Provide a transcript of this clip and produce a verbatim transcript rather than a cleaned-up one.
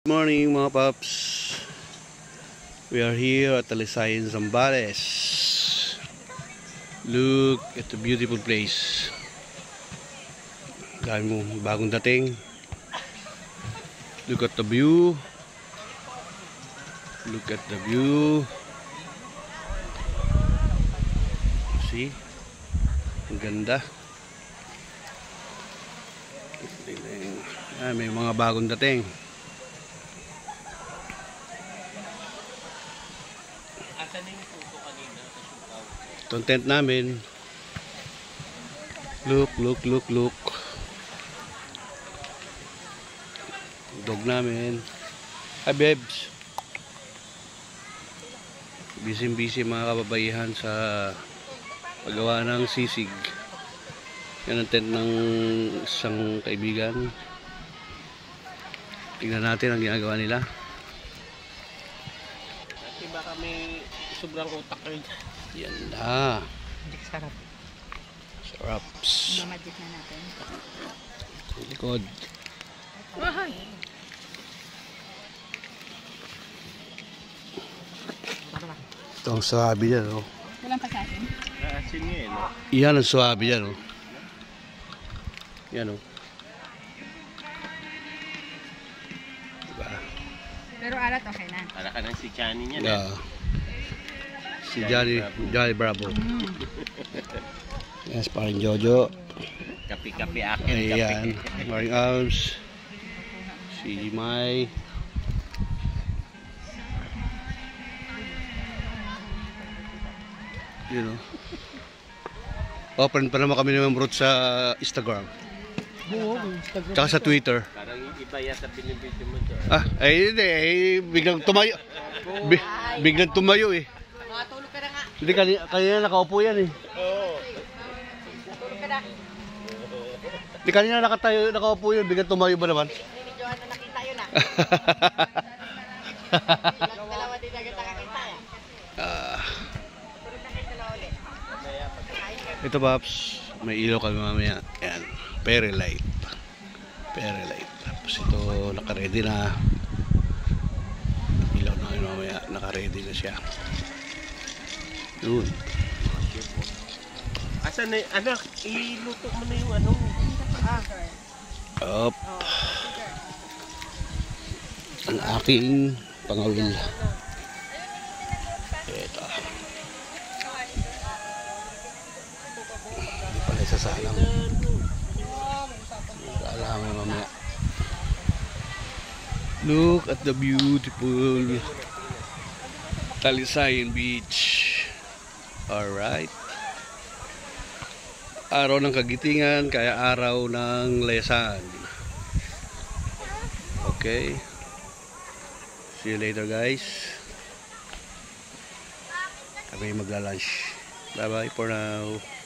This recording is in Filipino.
Good morning mga paps. We are here at Talisayan, Zambales. Look at the beautiful place. Dahil mo bagong dating. Look at the view. Look at the view. See? Ang ganda. Ah, may mga bagong dating. Itong tent namin. Look, look, look, look. Dog namin. Hi, babes. Busy-busy mga kababaihan sa paggawa ng sisig. Yan ang tent ng isang kaibigan. Tingnan natin ang ginagawa nila. Kasi baka may sobrang utak kayo. Yan na. Sarap. Saraps. Mamajit na natin. Likod. Wahay! Ito ang swabe dyan, oh. Walang pasasin? Naasin niya eh, no? Yan ang swabe dyan, oh. Yan, oh. Diba? Pero alat okay na. Para ka ng si Chani niya. Yeah. Si Johnny, Johnny Bravo. Mm. Yes, paring Jojo. Kapi-kapi akin. Ayan. Paring Arms. Si Mai. You know. Open pa naman kami ng route sa Instagram. Oo, Instagram. Tsaka sa Twitter. Parang iba yata binibidyo mo to. Ah, ay hindi. Eh, biglang tumayo. Bi biglang tumayo eh. Matulog ka na nga. Hindi, kanina, kanina nakaupo yan eh. Oo. Matulog ka na. Hindi, kanina nakatayo, nakaupo yan. Biglang tumayo ba naman? Hindi Johan na nakita yun ah. Dalawa din agad nakakita yan. Ah, Tulog na kayo dalawa ulit. ito Paps, may ilaw kami mamaya. Ayan, very light. Very light. Tapos ito, naka-ready na. Ilaw na kami mamaya, naka-ready na siya. Yun. Asan na, anak, iluto mo na yung ano. Ah. Up. Ang aking pangawil. Ito. Hindi pala isasalang. Alam mo mamaya. Look at the beautiful Talisayan Beach. Alright. Araw ng kagitingan, kaya araw ng lesan. Okay. See you later guys. Kami magla-lunch. Bye bye for now.